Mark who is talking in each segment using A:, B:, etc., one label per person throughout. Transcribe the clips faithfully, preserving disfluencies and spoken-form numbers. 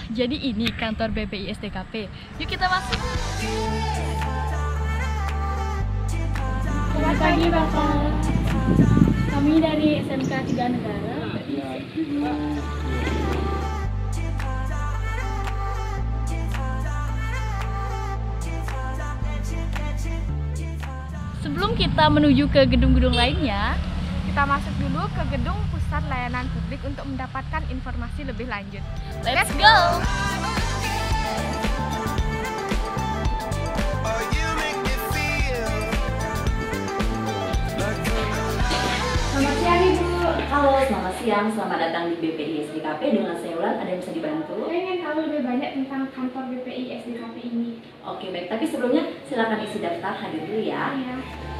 A: jadi ini kantor B P I S D K P. Yuk kita masuk.
B: Selamat pagi Bapak. Kami dari S M K Tiga Negara.
A: Sebelum kita menuju ke gedung-gedung lainnya,
C: kita masuk dulu ke gedung Pusat Layanan Publik untuk mendapatkan informasi lebih lanjut.
A: let's go!
D: Selamat siang Ibu. Halo, selamat siang. Selamat datang di B P I S D K P. Dengan saya Ulan, ada yang bisa dibantu?
B: Saya ingin tahu lebih banyak tentang kantor B P I S D K P ini.
D: Oke, baik. Tapi sebelumnya silakan isi daftar, hadir dulu ya.
B: Iya.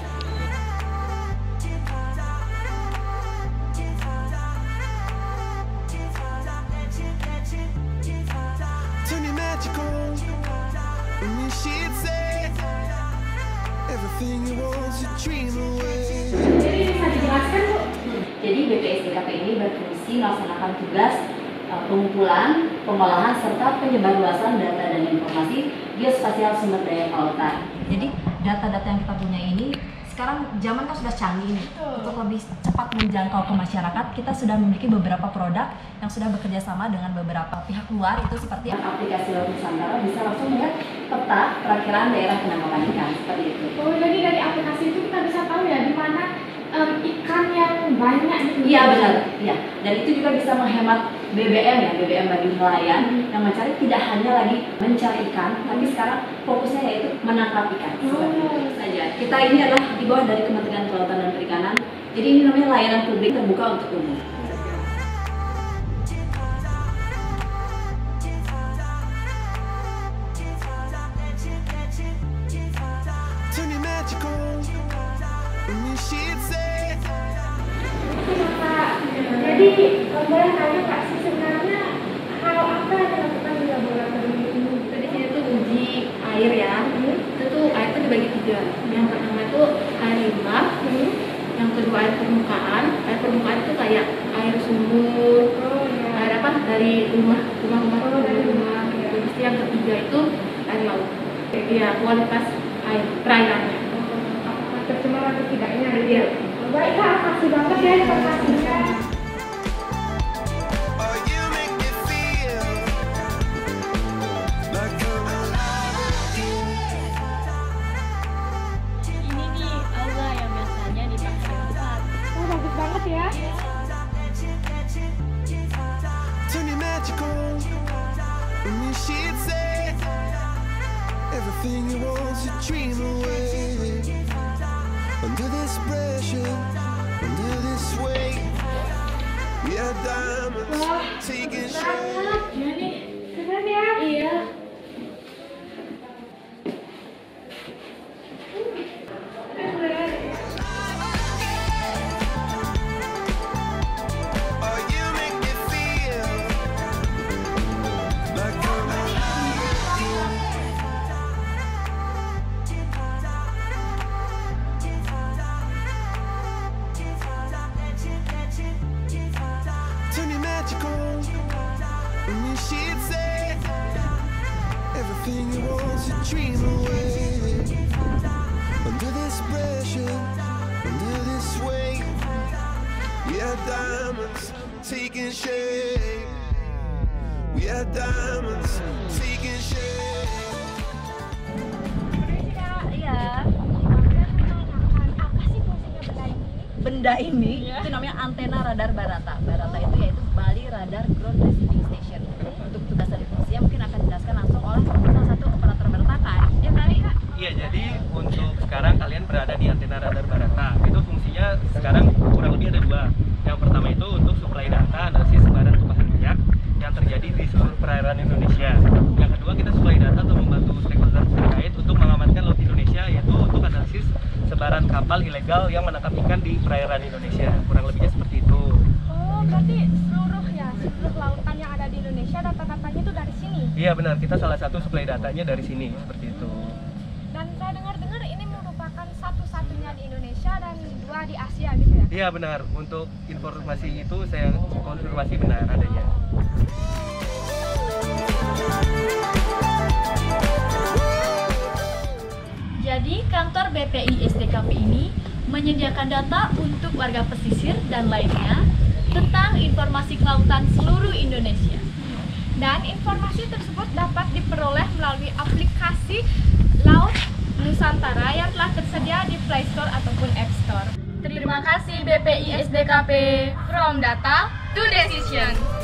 E: Turn your magic on when you she'd say everything you want to dream away.
B: Jadi bisa dijelaskan Bu?
D: Jadi B P I S D K P ini berfungsi melaksanakan tugas uh, pengumpulan, pengolahan, serta penyebarluasan data dan informasi geospasial sumber daya kelautan. Jadi data-data yang kita punya ini sekarang zaman kan sudah canggih nih. Untuk lebih cepat menjangkau ke masyarakat, kita sudah memiliki beberapa produk yang sudah bekerja sama dengan beberapa pihak luar, itu seperti aplikasi Laut Nusantara bisa langsung melihat peta perakiraan daerah penangkapan ikan seperti itu.
B: Oh, jadi dari aplikasi itu kita bisa tahu ya di mana um, ikan yang banyak gitu.
D: Iya benar, iya. Dan itu juga bisa menghemat B B M ya, B B M bagi nelayan yang mencari tidak hanya lagi mencari ikan, tapi sekarang fokusnya yaitu menangkap ikan. Seperti itu saja. Kita ini adalah di bawah dari Kementerian Kelautan dan Perikanan. Jadi ini namanya layanan publik terbuka untuk umum.
E: Turn your magic on when you she'd say.
B: Pak, jadi kalau boleh tanya Pak, sih sebenarnya hal apa yang dilakukan di laboratorium ini?
F: Di sini tuh uji air ya. Itu tuh air tuh dibagi tiga. Yang pertama itu air limbah, yang kedua air permukaan. Air permukaan itu kayak air sumur,
B: Oh ya.
F: air apa dari rumah, rumah-rumah
B: Oh, dari
F: rumah. Gitu. Terus yang ketiga itu air laut. Ya kualitas air perairannya.
B: Apakah tercemar atau tidaknya?
F: Iya.
B: Baiklah, makasih banget ya informasinya.
E: Oh, you make me feel like I'm
A: Ini nih aula yang biasanya dipakai Ustaz.
B: Oh, bagus banget ya.
E: turn your magic on when you she'd say everything you want to dream away. Under this pressure, under this weight, we are diamonds
B: Wah,
E: taking
B: bagus
E: shape.
B: banget. Iya nih, keren ya. Iya.
E: Oh, you make me feel like I'm turn your magic on when you she'd say everything you want to dream away. Under this pressure, under this weight, we are diamonds taking shape. We are diamonds taking shape.
D: Iya.
C: Apa sih fungsinya benda ini?
D: Benda ini itu namanya antena radar Barata. Barata itu yaitu Bali Radar Ground Receiving Station. Untuk tugas dan fungsinya mungkin akan dijelaskan langsung oleh salah satu operator Barata kan? Ya kali Kak?
G: Iya, jadi untuk sekarang kalian berada di antena radar Barata. Itu fungsinya sekarang kurang lebih ada dua. Yang pertama itu untuk suplai data analisis sebaran tumpahan minyak yang terjadi di seluruh perairan Indonesia. Yang kedua, kita suplai data atau membantu stakeholder terkait untuk mengamankan laut Indonesia, yaitu untuk analisis sebaran kapal ilegal yang menangkap ikan di perairan Indonesia. Kurang lebihnya seperti itu.
C: Oh, berarti seluruh ya, seluruh lautan yang ada di Indonesia data-datanya itu dari sini.
G: Iya benar, kita salah satu suplai datanya dari sini, seperti itu.
C: Dan saya dengar-dengar ini merupakan satu-satunya di Indonesia dan dua di Asia gitu ya.
G: Iya benar, untuk informasi itu saya konfirmasi benar adanya.
A: B P I S D K P ini menyediakan data untuk warga pesisir dan lainnya tentang informasi kelautan seluruh Indonesia.
C: Dan informasi tersebut dapat diperoleh melalui aplikasi Laut Nusantara yang telah tersedia di Play Store ataupun App Store.
A: Terima kasih B P I S D K P.
C: From data to decision.